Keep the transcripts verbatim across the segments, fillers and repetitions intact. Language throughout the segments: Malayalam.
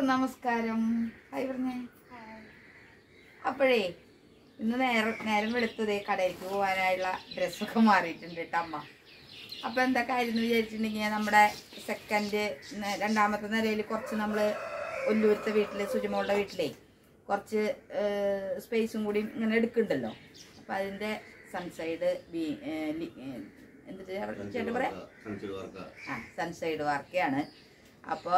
നമസ്കാരം. ഹായ് പറഞ്ഞേ. അപ്പോഴേ ഇന്ന് നേരം നേരം വെളുത്തതേ കടയിലേക്ക് പോകാനായുള്ള ഡ്രസ്സൊക്കെ മാറിയിട്ടുണ്ട് കേട്ടോ അമ്മ. അപ്പോൾ എന്താ കാര്യം എന്ന് വിചാരിച്ചിട്ടുണ്ടെങ്കിൽ നമ്മുടെ സെക്കൻഡ് രണ്ടാമത്തെ നിലയിൽ കുറച്ച് നമ്മൾ ഒല്ലൂരത്തെ വീട്ടിൽ സുജമോളുടെ വീട്ടിലേ കുറച്ച് സ്പേസും കൂടി ഇങ്ങനെ എടുക്കുന്നുണ്ടല്ലോ. അപ്പോൾ അതിൻ്റെ സൺസൈഡ് ബി എന്നിട്ട് ചേട്ടൻ പറയാം ആ സൺസൈഡ് വർക്കാണ്. അപ്പോൾ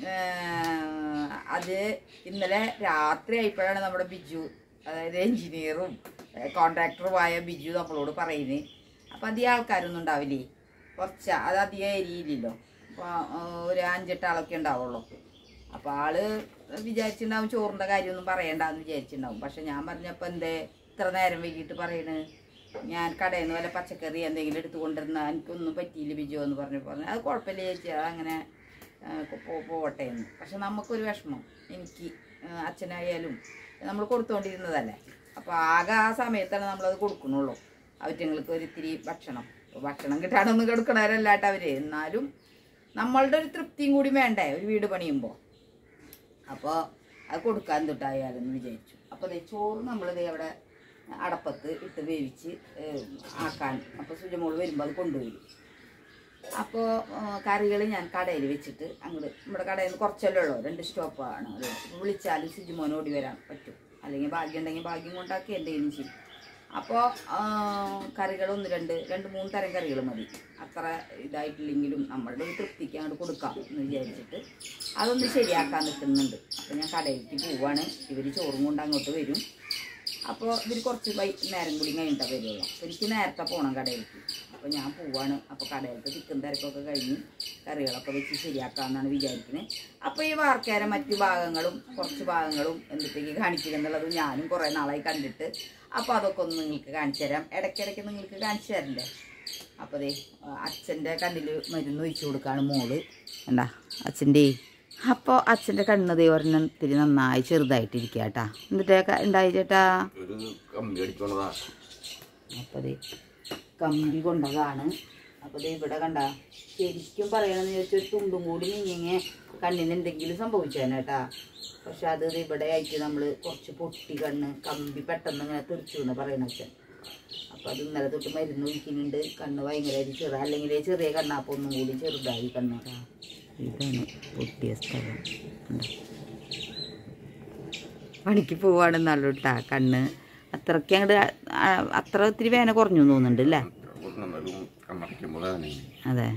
അത് ഇന്നലെ രാത്രി ആയപ്പോഴാണ് നമ്മുടെ ബിജു, അതായത് എൻജിനീയറും കോൺട്രാക്ടറുമായ ബിജു നമ്മളോട് പറയുന്നത്. അപ്പോൾ അധികം ആൾക്കാരൊന്നും ഉണ്ടാവില്ലേ, കുറച്ച് അത് അധികം ഏരിയയില്ലല്ലോ. അപ്പോൾ ഒരു അഞ്ചെട്ട് ആളൊക്കെ ഉണ്ടാവുള്ളൂ. അപ്പോൾ ആള് വിചാരിച്ചിട്ടുണ്ടാവും ചോറിൻ്റെ കാര്യമൊന്നും പറയണ്ടെന്ന് വിചാരിച്ചിട്ടുണ്ടാവും. പക്ഷെ ഞാൻ പറഞ്ഞപ്പോൾ എന്തേ ഇത്ര നേരം വൈകിട്ട് പറയണ്, ഞാൻ കടയിൽ നിന്ന് വല്ല പച്ചക്കറി എന്തെങ്കിലും എടുത്തു കൊണ്ടിരുന്നാൽ എനിക്കൊന്നും പറ്റിയില്ല ബിജു എന്ന് പറഞ്ഞപ്പോൾ അത് കുഴപ്പമില്ല ചേച്ചി, അങ്ങനെ പോവട്ടെ എന്ന്. പക്ഷെ നമുക്കൊരു വിഷമം, എനിക്ക് അച്ഛനായാലും നമ്മൾ കൊടുത്തുകൊണ്ടിരുന്നതല്ലേ. അപ്പോൾ ആകെ ആ സമയത്താണ് നമ്മളത് കൊടുക്കണുള്ളൂ അവറ്റങ്ങൾക്ക് ഒരു ഇത്തിരി ഭക്ഷണം. ഭക്ഷണം കിട്ടാനൊന്നും കൊടുക്കണവരല്ലാട്ട് അവർ, എന്നാലും നമ്മളുടെ ഒരു തൃപ്തിയും കൂടി വേണ്ടേ ഒരു വീട് പണിയുമ്പോൾ. അപ്പോൾ അത് കൊടുക്കാൻ തൊട്ടായാലെന്ന് വിചാരിച്ചു. അപ്പോൾ അതേ ചോറ് നമ്മളിത് അവിടെ അടപ്പത്ത് ഇട്ട് വേവിച്ച് ആക്കാൻ. അപ്പോൾ സുജമോള് വരുമ്പോൾ അത് കൊണ്ടുവരും. അപ്പോൾ കറികൾ ഞാൻ കടയിൽ വെച്ചിട്ട് അങ്ങോട്ട്, നമ്മുടെ കടയിൽ നിന്ന് കുറച്ചല്ലേ ഉള്ളൂ, രണ്ട് സ്റ്റോപ്പാണ് അത്. വിളിച്ചാലും സുജിമോൻ ഓടി വരാൻ പറ്റും, അല്ലെങ്കിൽ ഭാഗ്യം ഉണ്ടെങ്കിൽ ഭാഗ്യം കൊണ്ടാക്കി എന്തെങ്കിലും ചെയ്യും. അപ്പോൾ കറികൾ ഒന്ന് രണ്ട് രണ്ട് മൂന്ന് തരം കറികൾ മതി, അത്ര ഇതായിട്ടില്ലെങ്കിലും നമ്മളുടെ ഒരു തൃപ്തിക്ക് അങ്ങോട്ട് കൊടുക്കാം എന്ന് വിചാരിച്ചിട്ട് അതൊന്ന് ശരിയാക്കാൻ നിൽക്കുന്നുണ്ട്. അപ്പോൾ ഞാൻ കടയിലേക്ക് പോവാണ്. ഇവർ ചോറും കൊണ്ട് അങ്ങോട്ട് വരും. അപ്പോൾ ഇവർ കുറച്ച് വൈ നേരം കൂടി കഴിഞ്ഞിട്ടാണ് വരുള്ളൂ. അപ്പോൾ എനിക്ക് നേരത്തെ പോകണം കടയിലേക്ക്. അപ്പോൾ ഞാൻ പോവാണ്. അപ്പോൾ കടയിലത്തെ ചിക്കൻ തിരക്കൊക്കെ കഴിഞ്ഞ് കറികളൊക്കെ വെച്ച് ശരിയാക്കാമെന്നാണ് വിചാരിക്കുന്നത്. അപ്പോൾ ഈ വാർക്കയുടെ മറ്റു ഭാഗങ്ങളും കുറച്ച് ഭാഗങ്ങളും എന്തിട്ടേക്ക് കാണിക്കുക എന്നുള്ളത് ഞാനും കുറേ നാളായി കണ്ടിട്ട്. അപ്പോൾ അതൊക്കെ ഒന്ന് നിങ്ങൾക്ക് കാണിച്ചു തരാം, ഇടയ്ക്കിടയ്ക്ക് നിങ്ങൾക്ക് കാണിച്ചു തരണ്ടേ. അപ്പോൾ അതേ അച്ഛൻ്റെ കണ്ണിൽ മരുന്ന് ഒഴിച്ചു കൊടുക്കുകയാണ് മോള്, എന്താ അച്ഛൻ്റെ. അപ്പോൾ അച്ഛൻ്റെ കണ്ണത് ഒരെണ്ണത്തിൽ നന്നായി ചെറുതായിട്ടിരിക്കുക കേട്ടാ. എന്നിട്ടേക്ക ഉണ്ടായി ചേട്ടാ, അപ്പോൾ അതേ കമ്പി കൊണ്ടതാണ്. അപ്പോൾ ദേ ഇവിടെ കണ്ട, ശരിക്കും പറയണമെന്ന് ചോദിച്ചാൽ ഒരു തുണ്ടും കൂടി നീങ്ങിങ്ങനെ കണ്ണിന് എന്തെങ്കിലും സംഭവിച്ചേനേട്ടാ. പക്ഷെ അത് ഇവിടെ ആയിട്ട് നമ്മൾ കുറച്ച് പൊട്ടി കണ്ണ്, കമ്പി പെട്ടെന്ന് ഇങ്ങനെ തെറിച്ചു എന്ന് പറയണ അച്ഛൻ. അപ്പോൾ അത് ഇന്നലെ തൊട്ട് മരുന്ന് ഒഴിക്കുന്നുണ്ട്. കണ്ണ് ഭയങ്കരമായിട്ട് ചെറു, അല്ലെങ്കിൽ ചെറിയ കണ്ണാപ്പോൾ ഒന്നും കൂടി ചെറുതായി കണ്ണ്. ഇതാണ് പൊട്ടിയ സ്ഥലം. പണിക്ക് പോവാണെന്നല്ലോ കേട്ടാ. കണ്ണ് അത്രയ്ക്ക് അങ്ങോട്ട് അത്ര ഒത്തിരി വേന കുറഞ്ഞു തോന്നുന്നുണ്ട് അല്ലേ? അതെ.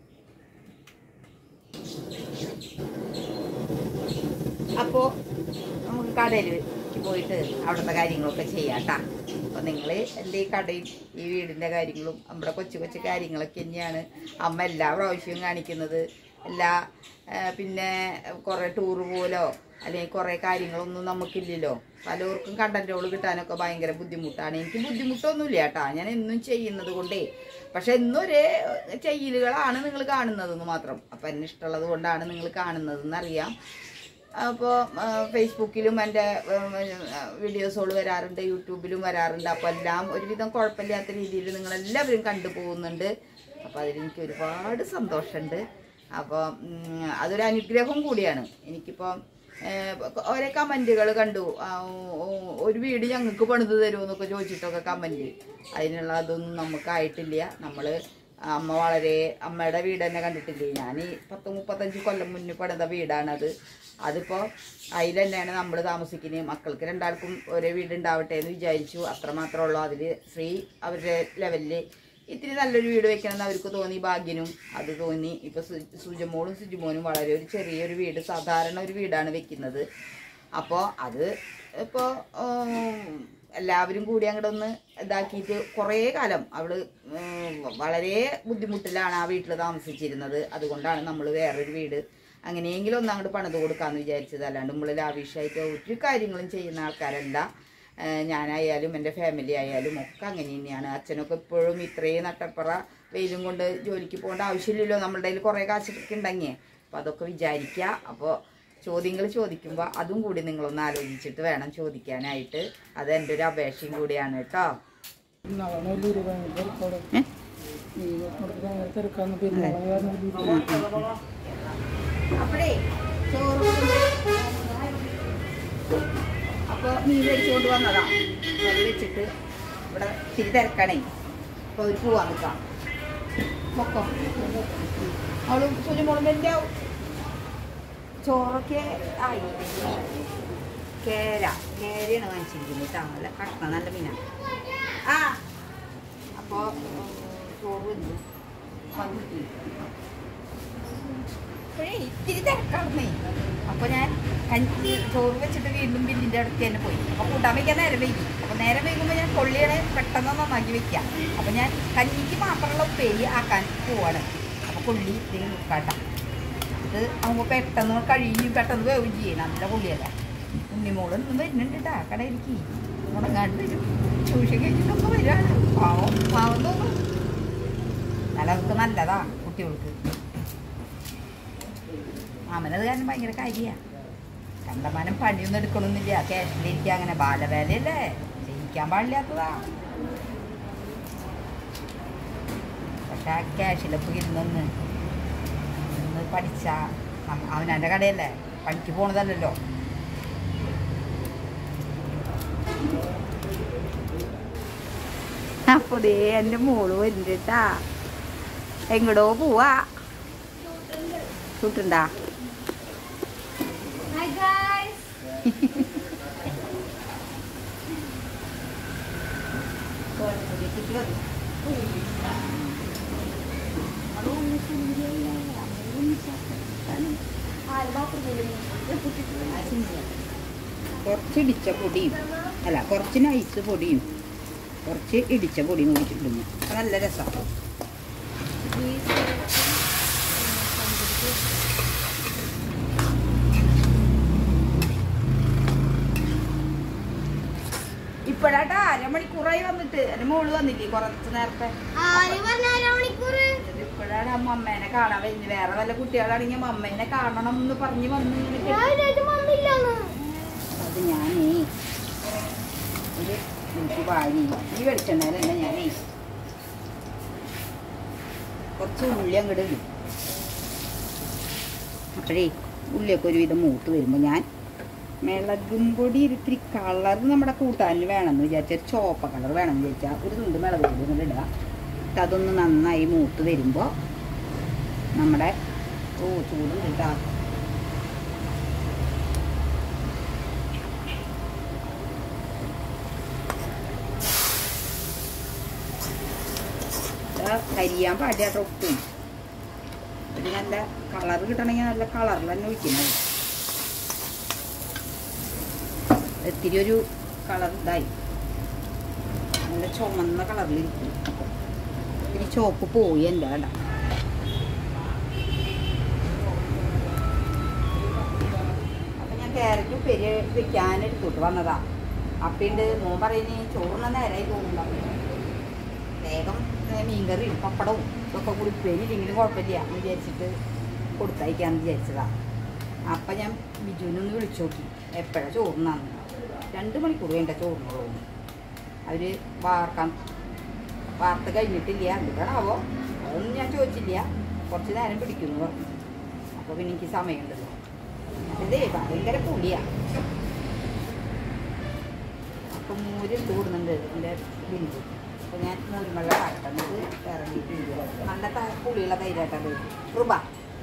അപ്പോൾ നമുക്ക് കടയിൽ പോയിട്ട് അവിടുത്തെ കാര്യങ്ങളൊക്കെ ചെയ്യാം കേട്ടാ. അപ്പോൾ നിങ്ങൾ എൻ്റെ ഈ കടയും ഈ വീടിൻ്റെ കാര്യങ്ങളും നമ്മുടെ കൊച്ചു കൊച്ചു കാര്യങ്ങളൊക്കെ തന്നെയാണ് അമ്മ എല്ലാ പ്രാവശ്യവും കാണിക്കുന്നത്. എല്ലാ പിന്നെ കുറേ ടൂറ് പോലോ അല്ലെങ്കിൽ കുറേ കാര്യങ്ങളൊന്നും നമുക്കില്ലല്ലോ. പലർക്കും കണ്ടൻറ്റുകൾ കിട്ടാനൊക്കെ ഭയങ്കര ബുദ്ധിമുട്ടാണ്. എനിക്ക് ബുദ്ധിമുട്ടൊന്നുമില്ല കേട്ടോ, ഞാൻ എന്നും ചെയ്യുന്നത് കൊണ്ടേ. പക്ഷെ എന്നൊരേ ചെയ്യലുകളാണ് നിങ്ങൾ കാണുന്നതെന്ന് മാത്രം. അപ്പം എന്നെ ഇഷ്ടമുള്ളത് കൊണ്ടാണ് നിങ്ങൾ കാണുന്നതെന്നറിയാം. അപ്പോൾ ഫേസ്ബുക്കിലും എൻ്റെ വീഡിയോസുകൾ വരാറുണ്ട്, യൂട്യൂബിലും വരാറുണ്ട്. അപ്പോൾ എല്ലാം ഒരുവിധം കുഴപ്പമില്ലാത്ത രീതിയിൽ നിങ്ങളെല്ലാവരും കണ്ടുപോകുന്നുണ്ട്. അപ്പോൾ അതിലെനിക്ക് ഒരുപാട് സന്തോഷമുണ്ട്. അപ്പോൾ അതൊരു അനുഗ്രഹം കൂടിയാണ്. എനിക്കിപ്പം ഓരോ കമൻറ്റുകൾ കണ്ടു, ഒരു വീട് ഞങ്ങൾക്ക് പണിത് തരുമെന്നൊക്കെ ചോദിച്ചിട്ടൊക്കെ കമൻറ്റ്. അതിനുള്ള അതൊന്നും നമുക്കായിട്ടില്ല. നമ്മൾ അമ്മ വളരെ അമ്മയുടെ വീട് തന്നെ കണ്ടിട്ടില്ലേ, ഞാൻ ഈ പത്ത് മുപ്പത്തഞ്ച് കൊല്ലം മുന്നേ പണിത വീടാണത്. അതിപ്പോൾ അതിൽ തന്നെയാണ് നമ്മൾ താമസിക്കുന്നത്. മക്കൾക്ക് രണ്ടാൾക്കും ഒരേ വീടുണ്ടാവട്ടെ എന്ന് വിചാരിച്ചു, അത്രമാത്രമേ ഉള്ളൂ. അതിൽ ശ്രീ അവരുടെ ലെവലിൽ ഇത്തിരി നല്ലൊരു വീട് വെക്കണമെന്ന് അവർക്ക് തോന്നി, ഭാഗ്യനും അത് തോന്നി. ഇപ്പോൾ സു സുജമോളും സുജിമോനും വളരെ ഒരു ചെറിയൊരു വീട്, സാധാരണ ഒരു വീടാണ് വെക്കുന്നത്. അപ്പോൾ അത് ഇപ്പോൾ എല്ലാവരും കൂടി അങ്ങോട്ട് ഒന്ന് ഇതാക്കിയിട്ട് കുറേ കാലം അവൾ വളരെ ബുദ്ധിമുട്ടിലാണ് ആ വീട്ടിൽ താമസിച്ചിരുന്നത്. അതുകൊണ്ടാണ് നമ്മൾ വേറൊരു വീട് അങ്ങനെയെങ്കിലും ഒന്ന് അങ്ങോട്ട് പണിത് കൊടുക്കാമെന്ന് വിചാരിച്ചത്. അല്ലാണ്ട് നമ്മൾ ലാവിഷായിട്ട് ഒരു കാര്യങ്ങളും ചെയ്യുന്ന ആൾക്കാരല്ല. ഞാനായാലും എൻ്റെ ഫാമിലി ആയാലും ഒക്കെ അങ്ങനെ തന്നെയാണ്. അച്ഛനൊക്കെ ഇപ്പോഴും ഇത്രയും നട്ടപ്പുറ വെയിലും കൊണ്ട് ജോലിക്ക് പോകേണ്ട ആവശ്യമില്ലല്ലോ, നമ്മളുടെ കയ്യിൽ കുറേ കാശൊക്കെ ഉണ്ടെങ്കിൽ. അപ്പോൾ അതൊക്കെ വിചാരിക്കുക. അപ്പോൾ ചോദ്യങ്ങൾ ചോദിക്കുമ്പോൾ അതും കൂടി നിങ്ങളൊന്ന് ആലോചിച്ചിട്ട് വേണം ചോദിക്കാനായിട്ട്. അത് എൻ്റെ ഒരു അപേക്ഷയും കൂടിയാണ് കേട്ടോ. അപ്പോഴേ ചോറ് അപ്പോൾ മീൻ മേടിച്ചുകൊണ്ട് വന്നതാ. അത് വെച്ചിട്ട് ഇവിടെ ഇത്തിരി തിരക്കണേ. അപ്പോൾ അവർ പോവാൻ നിൽക്കാം. പൊക്കം അവളും സുനിമോളും എൻ്റെ ചോറൊക്കെ ആയി. കേര കേരയാണ് വാങ്ങിച്ചിരിക്കുന്നത് കേട്ടോ. നല്ല കഷ്ണം, നല്ല മീനാണ്. ആ അപ്പോൾ ചോറ് വന്നു വന്നിട്ട് ഇപ്പോഴേ ഇത്തിരി തിരക്കാണെന്നേ. അപ്പോൾ ഞാൻ കഞ്ഞി ചോറ് വെച്ചിട്ട് വീണ്ടും ബില്ലിൻ്റെ അടുത്ത് തന്നെ പോയി. അപ്പോൾ കൂട്ടാൻ വയ്ക്കാൻ നേരം വൈകി. അപ്പോൾ നേരം വൈകുമ്പോൾ ഞാൻ കൊള്ളിയാണ് പെട്ടെന്ന് നന്നാക്കി വെക്കാം. അപ്പോൾ ഞാൻ കഞ്ഞിക്ക് മാത്രമുള്ള ഉപ്പേരി ആക്കാൻ പോവാണ്. അപ്പോൾ കൊള്ളി ഇതിന് നിൽക്കാട്ട. ഇത് ആകുമ്പോൾ പെട്ടെന്ന് കഴിയും, പെട്ടെന്ന് വേവും ചെയ്യും. നല്ല കൊള്ളിയല്ല. ഉണ്ണിമോളൊന്നും വരുന്നുണ്ട് കേട്ടോ. കടയിലേക്ക് മുടങ്ങാണ്ട് വരും. ട്യൂഷൻ കഴിഞ്ഞിട്ടൊക്കെ വരികയാണ്. പാവം പാവം തോന്നും. നല്ലവർക്ക് നല്ലതാ കുട്ടികൾക്ക്. മാമനത് കാരണം ഭയങ്കര കാര്യമാണ്. കണ്ടമാനം പണിയൊന്നും എടുക്കണമെന്നില്ല. ക്യാഷിലിരിക്കുക. അങ്ങനെ ബാലവേലയല്ലേ, ചെയ്യിക്കാൻ പാടില്ലാത്തതാ. പക്ഷെ ആ ക്യാഷിലൊക്കെ ഇരുന്നൊന്ന് ഒന്ന് പഠിച്ചാൽ അവനവൻ്റെ കടയല്ലേ, പണിക്ക് പോണതല്ലല്ലോ. അപ്പോൾ ദേ എൻ്റെ മോള് വരുന്നുണ്ടാ. എങ്ങടോ പോവാ? ഷൂട്ടുണ്ടാ? കുറച്ച് ഇടിച്ച പൊടിയും അല്ല കുറച്ച് നൈസ് പൊടിയും കുറച്ച് ഇടിച്ച പൊടിയും കൂടിയിട്ടിടുന്നു. നല്ല രസമാണ്. ഇപ്പഴാട്ടാ അരമണിക്കൂറായി വന്നിട്ട്. എൻ്റെ മോള് വന്നില്ലേ കുറച്ച് നേരത്തെ. ഇപ്പോഴാണ് അമ്മ അമ്മേനെ കാണാൻ വരുന്നത്. വേറെ വല്ല കുട്ടികളാണെങ്കിൽ അമ്മേനെ കാണണം എന്ന് പറഞ്ഞ് വന്ന് അത് ഞാനേ ഒരു എനിക്ക് വാങ്ങി ഈ വെളിച്ചെണ്ണയിലല്ല ഞാനേ കുറച്ച് ഉള്ളി അങ്ങോട്ട് ഇടും. അപ്പോഴേ ഉള്ളിയൊക്കെ ഒരുവിധം മൂത്ത് വരുമ്പോൾ ഞാൻ മിളകും പൊടി ഇത്തിരി കളർ നമ്മുടെ കൂട്ടാനിൽ വേണമെന്ന് വിചാരിച്ചാൽ ചോപ്പ കളർ വേണമെന്ന് വിചാരിച്ചാൽ ഒരു തുണ്ട് മിളക് പൊടി ഇങ്ങനെ ഇടുക. എന്നിട്ട് അതൊന്ന് നന്നായി മൂത്ത് വരുമ്പോൾ നമ്മുടെ ഓ ചൂടും കിട്ടാ കരിയാൻ പാടിയാട്ടോ ഒട്ടും. ഇത് നല്ല കളർ കിട്ടണമെങ്കിൽ നല്ല കളറിൽ തന്നെ ഒഴിക്കുന്നത്. ഇത്തിരി ഒരു കളർ ഇതായി നല്ല ചുമന്ന കളറിലിരിക്കും. ഇത്തിരി ചോപ്പ് പോയി എൻ്റെ വേണ്ട. അപ്പം ഞാൻ ക്യാരറ്റ് ഉപ്പേരി വെക്കാൻ എടുത്തോട്ട് വന്നതാ. അപ്പിണ്ട് മോൻ പറയുന്നത് ചോറിന് നേരമായി തോന്നുന്നുണ്ടാവും. വേഗം മീൻകറിയും പപ്പടവും ഇതൊക്കെ കൂടി ഉപ്പേരി ഇല്ലെങ്കിലും കുഴപ്പമില്ല എന്ന് വിചാരിച്ചിട്ട് കൊടുത്തയക്കാന്ന് വിചാരിച്ചതാ. അപ്പം ഞാൻ ബിജുവിനൊന്ന് വിളിച്ചു നോക്കി എപ്പോഴാണ് ചോറിനാന്ന്. രണ്ട് മണിക്കൂർ വേണ്ട ചോറിനുള്ളൂ. അവർ വാർക്കാൻ വാർത്ത കഴിഞ്ഞിട്ടില്ല. എന്തുകൊണ്ടാവോ അതൊന്നും ഞാൻ ചോദിച്ചില്ല. കുറച്ച് നേരം പിടിക്കുമെന്ന് പറഞ്ഞു. അപ്പോൾ പിന്നെ എനിക്ക് സമയമുണ്ടല്ലോ. ഇതേ ഭയങ്കര പുളിയാണ്. അപ്പം മൂരെടുത്ത് കൂടുന്നുണ്ട് എൻ്റെ ബിന്ദു. അപ്പോൾ ഞാൻ മൂരുമള്ള കാട്ടത് ഇറങ്ങിയിട്ട് നല്ല പുളിയുള്ള തൈരാട്ടത് റുബ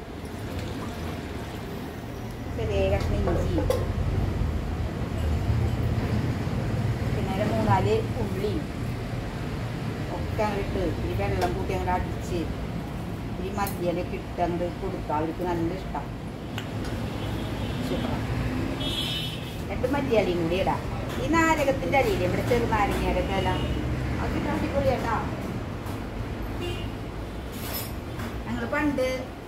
ചെറിയ കഷ്ണം ഇഞ്ചി പിന്നെ മൂന്നാല് ഉള്ളിയും ഒക്കെ അങ്ങോട്ട് ഇത്തിരി വെള്ളം കൂട്ടി അങ്ങോട്ട് അടിച്ച് ഇത്തിരി മല്ലിയിലൊക്കെ ഇട്ട് അങ്ങോട്ട് കൊടുക്കുക. അവർക്ക് നല്ല ഇഷ്ടം. സൂപ്പറാണ്. എന്നിട്ട് മല്ലിയിലയും കൂടി ഇടാം. ഈ നാരകത്തിൻ്റെ അരിയില്ലേ ഇവിടെ ചെറു നാരങ്ങയുടെ ഇല അതൊക്കെ അടിപൊളിയാട്ടാ. ഞങ്ങൾ പണ്ട്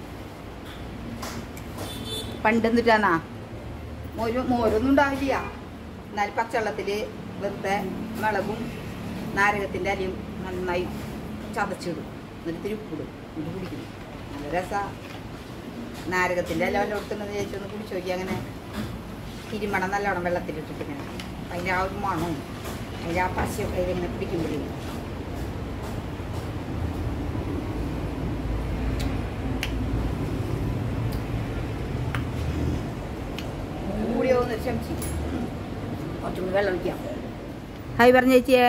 പണ്ട് എന്നിട്ടാന്നാ മോര് മോരൊന്നും ഉണ്ടാവില്ല. എന്നാൽ പച്ചവെള്ളത്തിൽ വെറുതെ മുളകും നാരകത്തിൻ്റെ അരിയും നന്നായി ചതച്ചിടും. എന്നിട്ട് ഇത്തിരി ഉപ്പിടും. ഇത് കുടിക്കും. നല്ല രസമാണ്. നാരകത്തിൻ്റെ ഇല വല്ല കൊടുക്കുന്നത് ചേച്ചൊന്ന് കുടിച്ചു നോക്കി. അങ്ങനെ തിരുമണം നല്ലോണം വെള്ളത്തിലിട്ടിട്ട് ഇങ്ങനെ അതിൻ്റെ ആ ഒരു മണവും അതിൻ്റെ ആ പശയൊക്കെ ഇതിങ്ങനെ പിടിക്കുമ്പോഴേ കൂടിയോ എന്ന് ശംശി ഒന്ന് വെള്ളം ഒഴിക്കാം. ഹായ് പറഞ്ഞ ചേച്ചിയെ.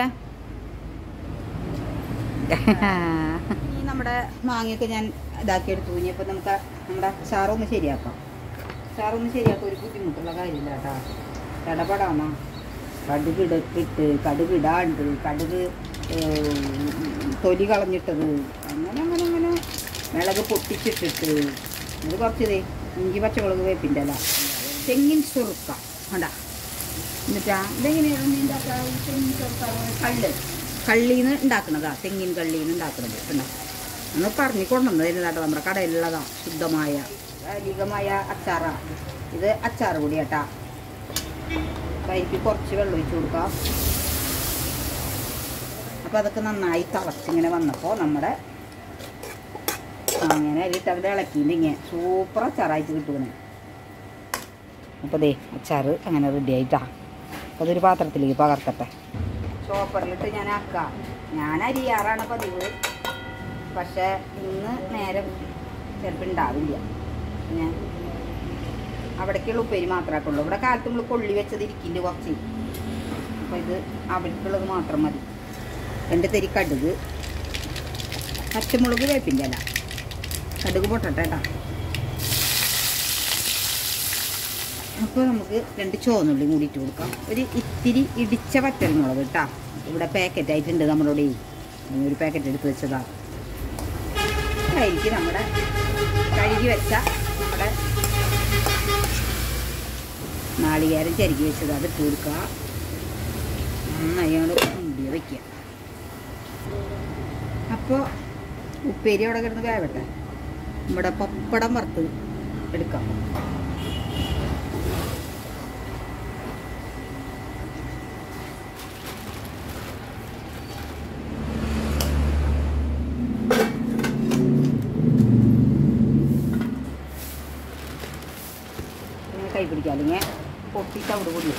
ഈ നമ്മുടെ മാങ്ങയൊക്കെ ഞാൻ ഇതാക്കി എടുത്തു. ഇനിയിപ്പോൾ നമുക്ക് നമ്മുടെ അച്ചാറൊന്ന് ശരിയാക്കാം. അച്ചാറൊന്ന് ശരിയാക്കാൻ ഒരു ബുദ്ധിമുട്ടുള്ള കാര്യമില്ല കേട്ടോ. ഇടപെടാമോ കടുക് ഇടക്കിട്ട് കടുക് ഇടാണ്ട് കടുക് തൊലി കളഞ്ഞിട്ടത് അങ്ങനെ അങ്ങനെ അങ്ങനെ മിളക് പൊട്ടിച്ചിട്ടിട്ട് ഇത് കുറച്ചതേ ഇഞ്ചി പച്ചമുളക് വേപ്പിൻ്റെ അല്ല തെങ്ങിൻ ചൊറുക്ക വേണ്ട. എന്നിട്ടാ ഇതെങ്ങനെയാണ് ഉണ്ടാക്കുക? തെങ്ങിൻ ചൊറുക്ക കള്ള് കള്ളിയിൽ നിന്ന് ഉണ്ടാക്കുന്നതാ. തെങ്ങിൻ കള്ളിയിൽ നിന്ന് ഉണ്ടാക്കുന്നത് ഉണ്ടോ നമ്മൾ പറഞ്ഞു കൊണ്ടുവന്നതായിരുന്നു കേട്ടോ. നമ്മുടെ കടയിലുള്ളതാ ശുദ്ധമായ അധികമായ അച്ചാറാണ് ഇത്. അച്ചാർ പൊടി കേട്ടാ. അപ്പം അതിലേക്ക് കുറച്ച് വെള്ളം ഒഴിച്ച് കൊടുക്കാം. അപ്പോൾ അതൊക്കെ നന്നായി തിളച്ചിങ്ങനെ വന്നപ്പോൾ നമ്മുടെ അങ്ങനെ അതിലിട്ട് അവിടെ ഇളക്കിയിട്ട് ഇങ്ങനെ സൂപ്പർ അച്ചാറായിട്ട് കിട്ടുന്നത്. അപ്പോൾ ദേ അച്ചാർ അങ്ങനെ റെഡി ആയിട്ടാ. അപ്പോൾ അതൊരു പാത്രത്തിലേക്ക് പകർത്തട്ടെ. ചോപ്പറിലിട്ട് ഞാൻ ആക്കാം. ഞാൻ അരിയാറാണ് പതിവ്. പക്ഷേ ഇന്ന് നേരം ചിലപ്പോൾ ഉണ്ടാവില്ല. ഞാൻ അവിടേക്കുള്ള ഉപ്പേരി മാത്രമേ ആക്കുള്ളൂ. ഇവിടെ കാലത്ത് നമ്മൾ കൊള്ളി വെച്ചത് ഇരിക്കുന്നുണ്ട് കുറച്ച്. അപ്പോൾ ഇത് അവിടേക്കുള്ളത് മാത്രം മതി. രണ്ട് തരി കടുക്, പച്ചമുളക് വേപ്പിൻ്റെ അല്ല കടുക് പൊട്ടട്ടെ കേട്ടോ. അപ്പോൾ നമുക്ക് രണ്ട് ചുവന്നുള്ളി കൂടി ഇട്ട് കൊടുക്കാം. ഒരു ഇത്തിരി ഇടിച്ച വറ്റൽമുളക് കേട്ടോ. ഇവിടെ പാക്കറ്റ് ആയിട്ടുണ്ട് നമ്മളോട്. ഒരു പാക്കറ്റ് എടുത്ത് വെച്ചതാണ്. അതിലേക്ക് നമ്മുടെ കഴുകി വെച്ച നമ്മുടെ നാളികേരം ചരുകി വെച്ചത് അത് ഇട്ട് കൊടുക്കുക. നന്നായി മുണ്ടിയ വയ്ക്കുക. അപ്പോൾ ഉപ്പേരി അവിടെ കിടന്ന് വേവട്ടെ. നമ്മുടെ പപ്പടം വറുത്ത് എടുക്കാം. കൈ പിടിക്കുക, അല്ലെങ്കിൽ പൊട്ടിയിട്ട് അവിടെ കൂടി.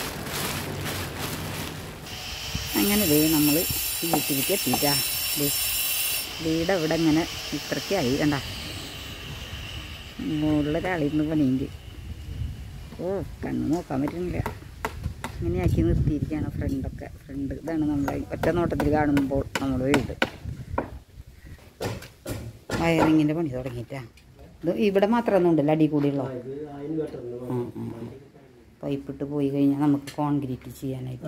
അങ്ങനെ ദേ നമ്മൾ വീട്ടിലേക്ക് എത്തിയിട്ടാ. വീട് ഇവിടെ ഇങ്ങനെ ഇത്രയ്ക്കായി കണ്ട. മുകളിലൊരാളിരുന്ന് പണിയുണ്ട്. ഓ കണ്ണ് നോക്കാൻ പറ്റുന്നില്ല. ഇങ്ങനെയാക്കി നിർത്തിയിരിക്കുകയാണ് ഫ്രണ്ടൊക്കെ. ഫ്രണ്ട് ഇതാണ് നമ്മളെ ഒറ്റ നോട്ടത്തിൽ കാണുമ്പോൾ നമ്മുടെ വീട്. വയറിങ്ങിൻ്റെ പണി തുടങ്ങിയിട്ടാ. ഇത് ഇവിടെ മാത്രമൊന്നും ഉണ്ടല്ലോ, അടി കൂടിയുള്ളൂ. ആ ആ പൈപ്പിട്ട് പോയി കഴിഞ്ഞാൽ നമുക്ക് കോൺക്രീറ്റ് ചെയ്യാനായിട്ട്.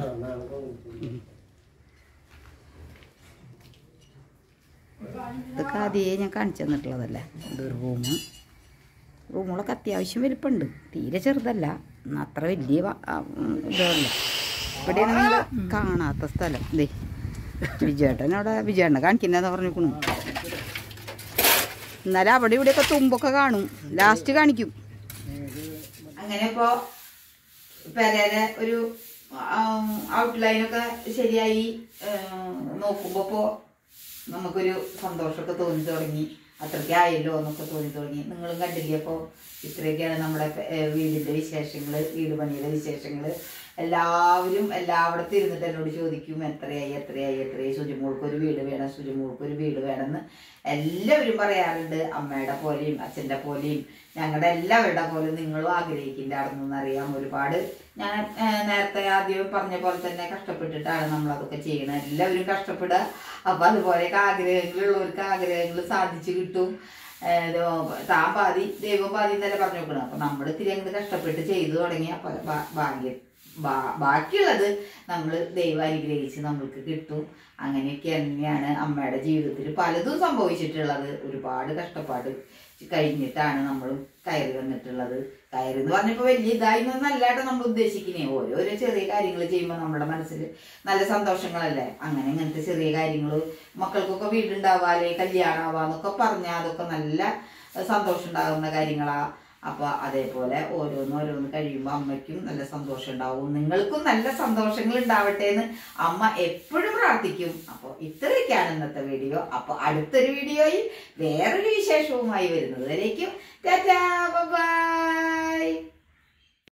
ഇതൊക്കെ ആദ്യമേ ഞാൻ കാണിച്ചു തന്നിട്ടുള്ളതല്ലേ. ഇതൊരു റൂമ്. റൂമുകളൊക്കെ അത്യാവശ്യം വലിപ്പമുണ്ട്. തീരെ ചെറുതല്ല, എന്നാൽ അത്ര വലിയ ഇതല്ല. ഇവിടെയാണ് നിങ്ങൾ കാണാത്ത സ്ഥലം. ഇതേ വിജയേട്ടനവിടെ വിജയേട്ടനെ കാണിക്കുന്നതെന്ന് പറഞ്ഞിരിക്കണു. എന്നാലും അവിടെ ഇവിടെയൊക്കെ തുമ്പൊക്കെ കാണും. ലാസ്റ്റ് കാണിക്കും. അങ്ങനെ ഇപ്പോൾ പെരേരെ ഒരു ഔട്ട്ലൈനൊക്കെ ശരിയായി നോക്കുമ്പോൾ ഇപ്പോൾ നമുക്കൊരു സന്തോഷമൊക്കെ തോന്നി തുടങ്ങി. അത്രയ്ക്ക് ആയല്ലോ എന്നൊക്കെ തോന്നി തുടങ്ങി. നിങ്ങളും കണ്ടില്ലേ. അപ്പോൾ ഇത്രയൊക്കെയാണ് നമ്മുടെ വീടിൻ്റെ വിശേഷങ്ങൾ, വീട് പണിയുടെ വിശേഷങ്ങൾ. എല്ലാവരും എല്ലായിടത്തും ഇരുന്നിട്ട് എന്നോട് ചോദിക്കും എത്രയായി എത്രയായി എത്രയായി സുജിമോൾക്കൊരു വീട് വേണം, സുജിമോൾക്കൊരു വീട് വേണമെന്ന് എല്ലാവരും പറയാറുണ്ട്. അമ്മയുടെ പോലെയും അച്ഛൻ്റെ പോലെയും ഞങ്ങളുടെ എല്ലാവരുടെ പോലെ നിങ്ങളും ആഗ്രഹിക്കുന്നുണ്ടാണെന്ന് അറിയാം. ഒരുപാട് ഞാൻ നേരത്തെ ആദ്യം പറഞ്ഞ പോലെ തന്നെ കഷ്ടപ്പെട്ടിട്ടാണ് നമ്മളതൊക്കെ ചെയ്യണത്. എല്ലാവരും കഷ്ടപ്പെടുക. അപ്പം അതുപോലെയൊക്കെ ആഗ്രഹങ്ങളുള്ളവർക്ക് ആഗ്രഹങ്ങൾ സാധിച്ചു കിട്ടും. താൻ പാതി ദൈവം പാതി എന്നല്ലേ പറഞ്ഞു നോക്കണം. അപ്പം നമ്മൾ ഇത്തിരി അങ്ങോട്ട് കഷ്ടപ്പെട്ട് ചെയ്തു തുടങ്ങി. അപ്പം ഭാഗ്യം ബാ ബാക്കിയുള്ളത് നമ്മൾ ദൈവം അനുഗ്രഹിച്ച് നമ്മൾക്ക് കിട്ടും. അങ്ങനെയൊക്കെ തന്നെയാണ് അമ്മയുടെ ജീവിതത്തിൽ പലതും സംഭവിച്ചിട്ടുള്ളത്. ഒരുപാട് കഷ്ടപ്പാട് കഴിഞ്ഞിട്ടാണ് നമ്മൾ കയറി വന്നിട്ടുള്ളത്. കയറി എന്ന് പറഞ്ഞപ്പോൾ വലിയ ഇതായി നല്ലതായിട്ട് നമ്മൾ ഉദ്ദേശിക്കുന്നേ. ഓരോരോ ചെറിയ കാര്യങ്ങൾ ചെയ്യുമ്പോൾ നമ്മുടെ മനസ്സിൽ നല്ല സന്തോഷങ്ങളല്ലേ. അങ്ങനെ ഇങ്ങനത്തെ ചെറിയ കാര്യങ്ങൾ മക്കൾക്കൊക്കെ വീടുണ്ടാവാല്ലേ കല്യാണമാവാന്നൊക്കെ പറഞ്ഞാൽ അതൊക്കെ നല്ല സന്തോഷം ഉണ്ടാകുന്ന കാര്യങ്ങളാ. അപ്പോൾ അതേപോലെ ഓരോന്ന് ഓരോന്ന് കഴിയുമ്പോൾ അമ്മയ്ക്കും നല്ല സന്തോഷം ഉണ്ടാവും, നിങ്ങൾക്കും നല്ല സന്തോഷങ്ങൾ ഉണ്ടാവട്ടെ എന്ന് അമ്മ എപ്പോഴും പ്രാർത്ഥിക്കും. അപ്പോൾ ഇത്രയൊക്കെയാണ് ഇന്നത്തെ വീഡിയോ. അപ്പോൾ അടുത്തൊരു വീഡിയോയിൽ വേറൊരു വിശേഷവുമായി വരുന്നത് വരേക്കും ടാറ്റാ ബൈ.